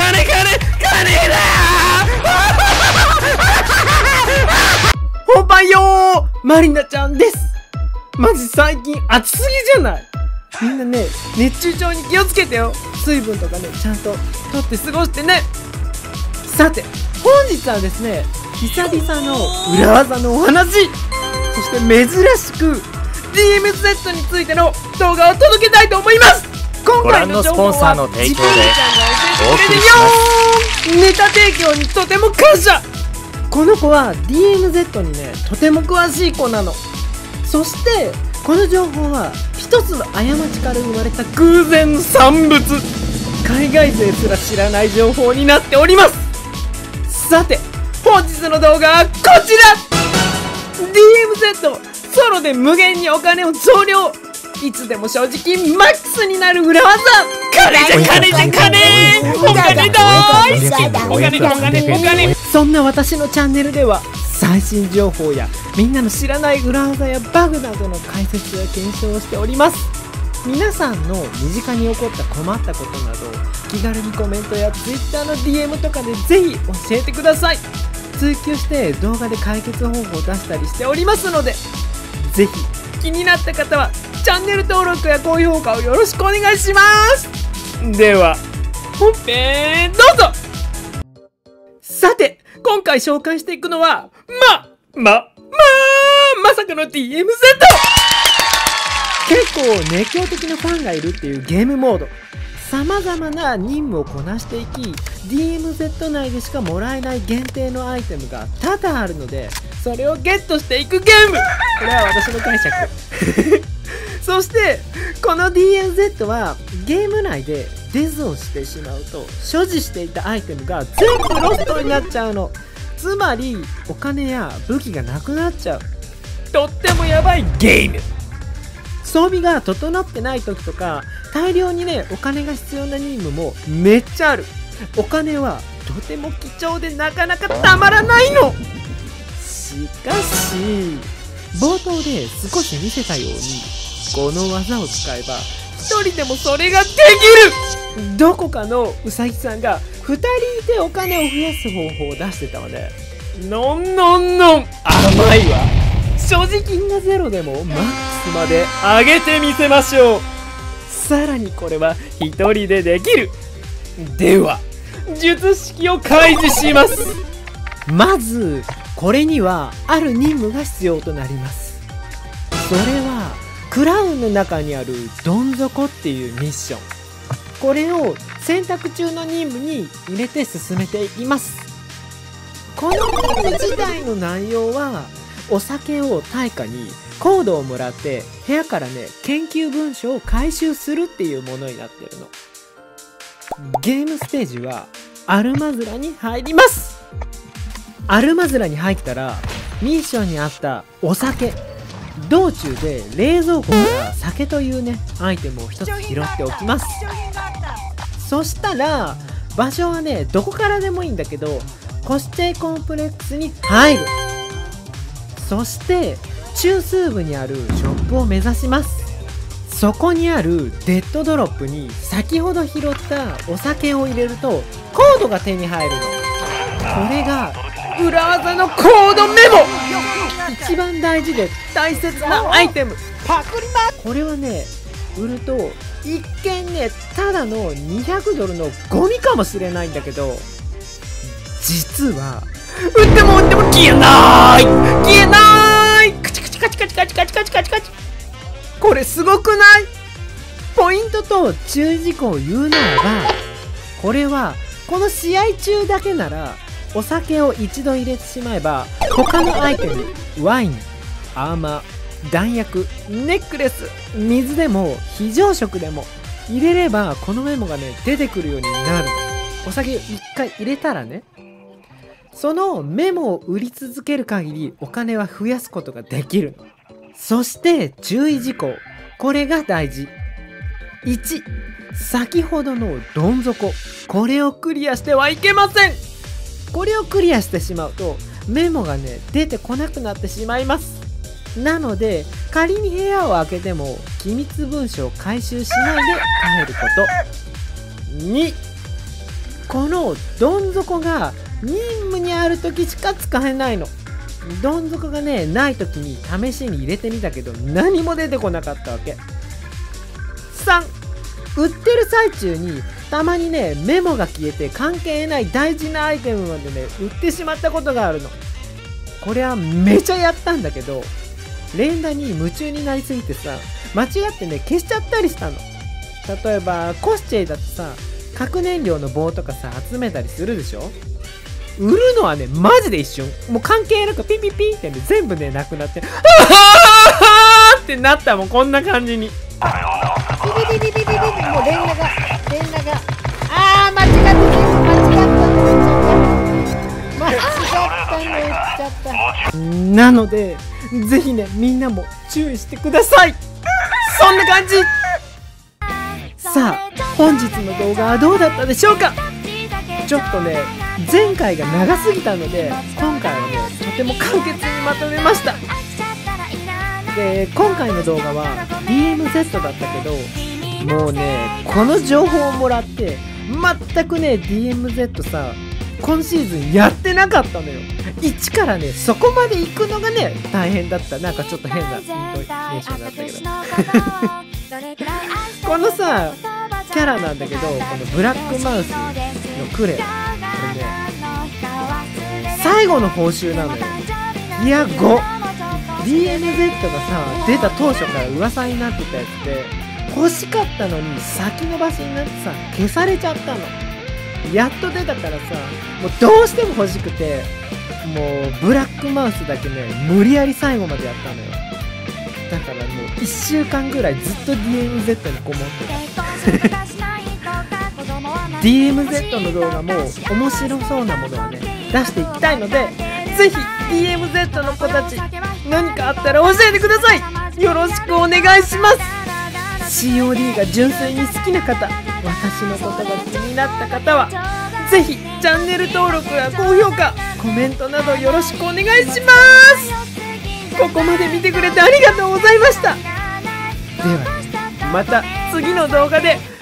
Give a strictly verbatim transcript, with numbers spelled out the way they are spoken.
金金だおはよう、マリナちゃんです。マジ最近暑すぎじゃない？みんなね、熱中症に気をつけてよ。水分とかね、ちゃんととって過ごしてね。さて、本日はですね、久々の裏技のお話、そして珍しく ディーエムゼット についての動画を届けたいと思います。今回の情報はご覧のスポンサーの提供でジプニちゃんが教えてくれるよ。ネタ提供にとても感謝。この子は ディーエムゼット にね、とても詳しい子なの。そしてこの情報は一つの過ちから生まれた偶然の産物、海外勢すら知らない情報になっております。さて、本日の動画はこちら。 ディーエムゼット ソロで無限にお金を増量、いつでも正直マックスになる裏技。金じゃ金じゃ金、お金だーい、お金お金お金。そんな私のチャンネルでは最新情報やみんなの知らない裏技やバグなどの解説や検証をしております。皆さんの身近に起こった困ったことなど気軽にコメントや Twitter の ディーエム とかでぜひ教えてください。追求して動画で解決方法を出したりしておりますので、ぜひ気になった方はチャンネル登録や高評価をよろしくお願いします。では本編どうぞ。さて、今回紹介していくのはま、ま、ま、まさかの ディーエムゼット。 結構熱狂的なファンがいるっていうゲームモード、さまざまな任務をこなしていき ディーエムゼット 内でしかもらえない限定のアイテムが多々あるので、それをゲットしていくゲーム。これは私の解釈そしてこの ディーエムゼット はゲーム内でデズをしてしまうと所持していたアイテムが全部ロストになっちゃうの。つまりお金や武器がなくなっちゃう、とってもやばいゲーム。装備が整ってない時とか大量にねお金が必要な任務もめっちゃある。お金はとても貴重でなかなかたまらないの。しかし冒頭で少し見せたようにこの技を使えば一人でもそれができる。どこかのウサギさんがふたりいてお金を増やす方法を出してたわね。のんのんのん甘いわ。所持金がゼロでもマックスまで上げてみせましょう。さらにこれは一人でできる。では術式を開示します。まずこれにはある任務が必要となります。それはクラウンの中にあるどん底っていうミッション。これを選択中の任務に入れて進めていきます。この任務自体の内容はお酒を対価にコードをもらって部屋からね研究文書を回収するっていうものになってるの。ゲームステージはアルマズラに入ります。アルマズラに入ったらミッションにあったお酒、道中で冷蔵庫から酒というねアイテムを一つ拾っておきます。そしたら場所はねどこからでもいいんだけどコスチェイコンプレックスに入る。そして中枢部にあるショップを目指します。そこにあるデッドドロップに先ほど拾ったお酒を入れるとコードが手に入るの。これが裏技のコードメモ。一番大事で大切なアイテム。これはね売ると一見ねただのにひゃくドルのゴミかもしれないんだけど、実は売っても売っても消えない消えないカチカチカチカチカチカチカチカチカチ。これすごくない？ポイントと注意事項を言うならば、これはこの試合中だけならお酒を一度入れてしまえば他のアイテム、ワイン、アーマー、弾薬、ネックレス、水でも非常食でも入れればこのメモがね出てくるようになる。お酒を一回入れたらね、そのメモを売り続ける限りお金は増やすことができる。そして注意事項、これが大事。いち、先ほどのどん底、これをクリアしてはいけません。これをクリアしてしまうとメモがね出てこなくなってしまいます。なので仮に部屋を開けても機密文書を回収しないで帰ること。に、 このどん底が任務にある時しか使えないの。どん底がねない時に試しに入れてみたけど何も出てこなかったわけ。さん、売ってる最中にたまにねメモが消えて関係ない大事なアイテムまでね売ってしまったことがあるの。これはめちゃやったんだけど、連打に夢中になりすぎてさ、間違ってね消しちゃったりしたの。例えばコスチェイだとさ、核燃料の棒とかさ集めたりするでしょ。売るのはねマジで一瞬、もう関係なくピピピってね全部ねなくなって、あーってなったもん。こんな感じにピピピピピピピピ、もう連打が連打があー間違った間違った間違ったの言っちゃった。なのでぜひねみんなも注意してください。そんな感じ。さあ本日の動画はどうだったでしょうか。ちょっとね前回が長すぎたので今回はねとても簡潔にまとめました。で今回の動画は ディーエムゼット だったけど、もうねこの情報をもらって全くね ディーエムゼット さ今シーズンやってなかったのよ。一からねそこまで行くのがね大変だった。なんかちょっと変なイントネーションだったけどこのさキャラなんだけど、このブラックマウスのクレア、これね最後の報酬なのよ。いや ご ディーエムゼット がさ出た当初から噂になってたやつで欲しかったのに先延ばしになってさ消されちゃったの。やっと出たからさ、もうどうしても欲しくて、もうブラックマウスだけね無理やり最後までやったのよ。だからもういっしゅうかんぐらいずっと ディーエムゼット にこもってたディーエムゼット の動画も面白そうなものはね出していきたいので、ぜひ ディーエムゼット の子たち何かあったら教えてください。よろしくお願いします。 シーオーディー が純粋に好きな方、私のことが気になった方はぜひチャンネル登録や高評価、コメントなどよろしくお願いします。ここまで見てくれてありがとうございました。ではまた次の動画で